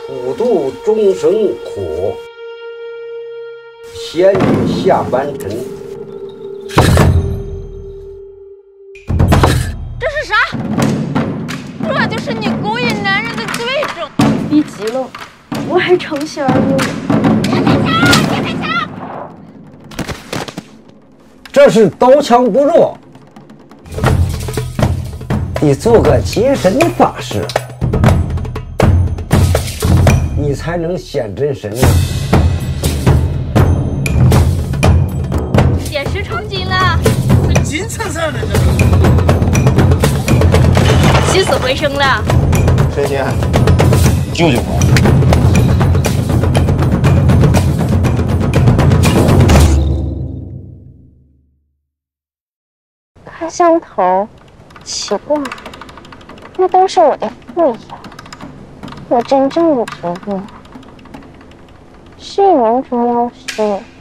普度众生苦，仙女下凡尘。 这是啥？这就是你勾引男人的罪证。 逼急了，我还乘虚而入。 别开枪！别开枪！ 这是刀枪不入，你做个金身法师，你才能显真神啊！ 显示成金了， 金灿灿的起死回生了。 神仙，救救我！ 看相头，奇怪，那都是我的副业。我真正的职业是一名捉妖师。